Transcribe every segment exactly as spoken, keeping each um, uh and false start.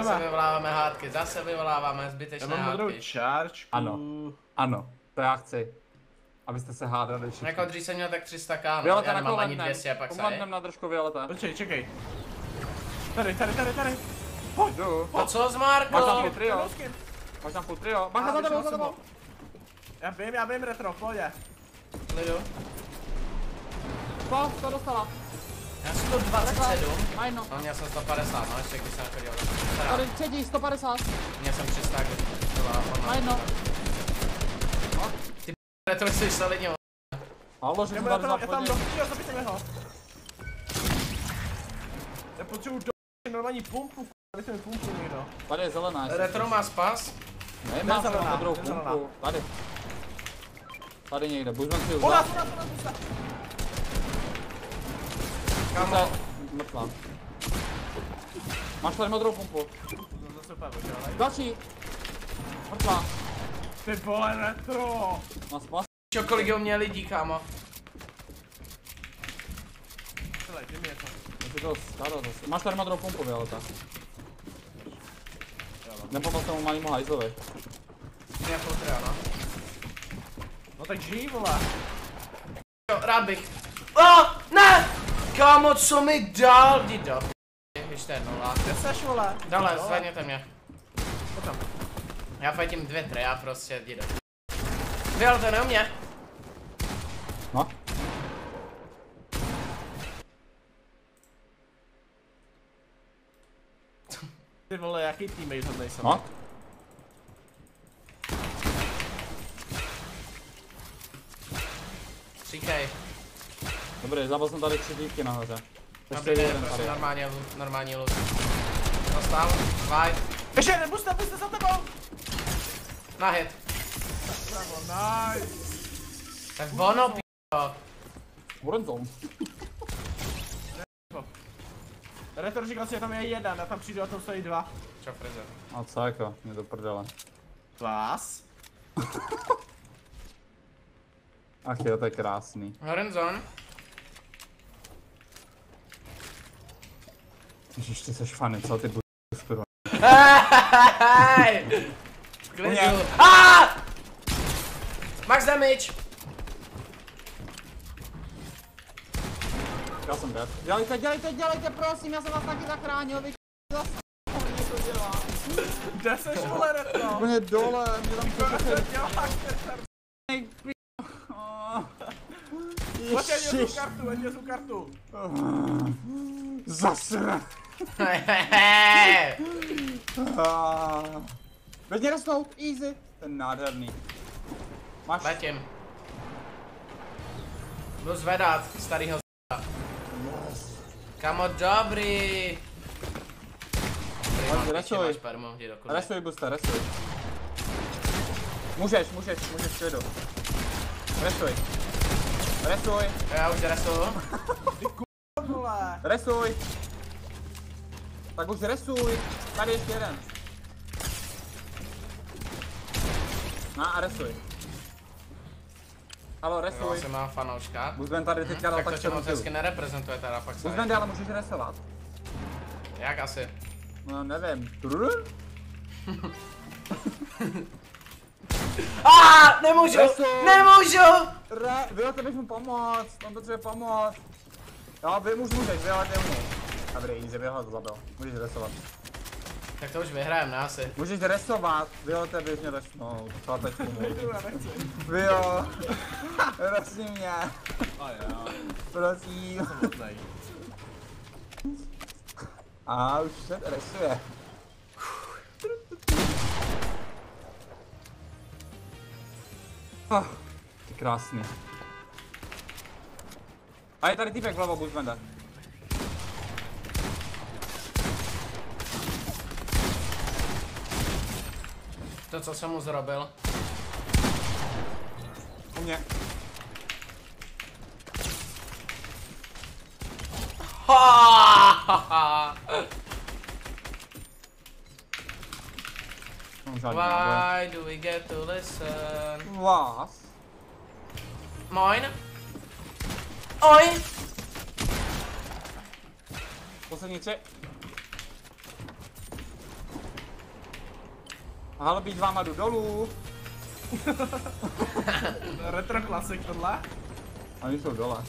zase vyvoláváme hádky, zase vyvoláváme zbytečné hádky. Já mám modrou čárčku. Ano, ano, to já chci. Abyste se hádali všichni. Jako dřív jsem měl tak tři sta ká, no, já nemám ani dvě stě a pak sají. Umladnem na držku Violeta. Počkej, čekej. Tady, tady, tady, tady. Pojď, jdu. To co z Marko? Máš tam full trio. Máš tam full trio. Bacha za tebou, za tebou. Já vím, já vím, retro, pojď. Lidu. Co, to dostala. Já jsem to dvacet sedm. Majno. No, měl jsem sto padesát, no, ještě když jsem chodil. Tady třetí, sto padesát. Měl jsem tři sta, když to byla ona. Majno. Ty retro jsi solidně. Halo, že jsem tady zapojil. Já tam dochtěl, zabijte ho. Já potřebuji do normální pumpu, abyste mi pumpu někdo. Tady je zelená. Retro má spas? Nemá jsem modrou pumpu. Tady. Tady někde, buďme si udělat. Kámo. Mrtvá. Máš tady modrou pumpu. Další. Mrtvá. Ty vole, retro. Má spas. Čo, kolik ho měl lidí, kámo? Celé, kde mi je to? Musí to starat zase. Máš tady modrou pumpu, Violeta. Nepomoc tomu malému hajzlovi. Já to třeba, no. No tak žij, vole. Jo, rád bych. Oh, ne! Kámo, co mi dal? Jdi do Víš, to je nula. Kde seš, vole? Dole, zvedněte mě. Potom. Já fajtím dvě tři, já prostě jdi do Vyjel to ne u mě. No. Ty vole, jaký teammate to nejsem? No. Říkej. Dobrý, zabil jsem tady tři dívky nahoře. Dobrý den, prosím, normální loot, normální loot. Dostal, fight. Ještě jeden, buste, buste za tebou! Na hit. Nice. Tak ono, p***o. Warzone. Retro říkal si, že tam je jeden, a tam přijdu a tam stojí dva. Čo, frize? A co jako, mě to prdele. Vás? Ach jo, to je krásný. Horizon. Ježiš, ty seš fany, co ty budeš kurva. Hej! Klidu. Ah! Max damage! Já jsem dead. Dělejte, dělejte, dělejte, prosím, já jsem vás taky zachránil, vy zase to dělá. Kde seš, vole, retro? Úplně dole, mě tam to děláš, Pojď, ať jezu kartu, ať jezu kartu. Zase. Veď mě resnout, easy. Ten nádherný. Máš? Letím. Jdu zvedat starýho s***a. Kamo, dobrý. Resuj. Resuj, Busta, resuj. Můžeš, můžeš, můžeš klidu. Resuj. Resuj. Já už resuju. Ty k***a, vole. Resuj. Tak už resuj. Tady ještě jeden. No a resuj. Halo, resuj. Jo, jsem má fanouška. Buzben tady teďka dal tak tak to moc hezky nereprezentuje teda pak se. Buzben, ale můžeš resovat. Jak asi? No nevím. Ah, nemůžu! Nemůžu! Re, Violeta, běž mu pomoct, on potřebuje pomoct. Jo, vy už můžeš, Violeta umí. Dobrý, easy, Violeta to zabil. Můžeš resovat. Tak to už vyhrajem, ne asi. Můžeš resovat, Violeta, běž mě resnout. Co teď pomůžu? Vio, resni mě. A já. Prosím. A už se resuje. Oh, ty krásný. A je tady týpek vlevo, Bushbenda. To, co jsem mu zrobil. U mě. Why do we get to listen? Vás? Moin? Oj! Poslední tři. Halbí s váma jdu dolů. Retro klasik tohle. Oni jsou dole.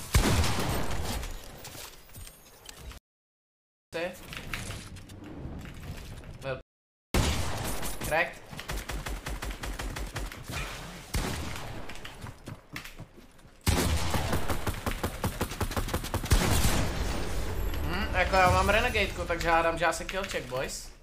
Ty. Byl. Cracked. Hm, jako já mám renegateku, takže hádám, že já se kill check, boys.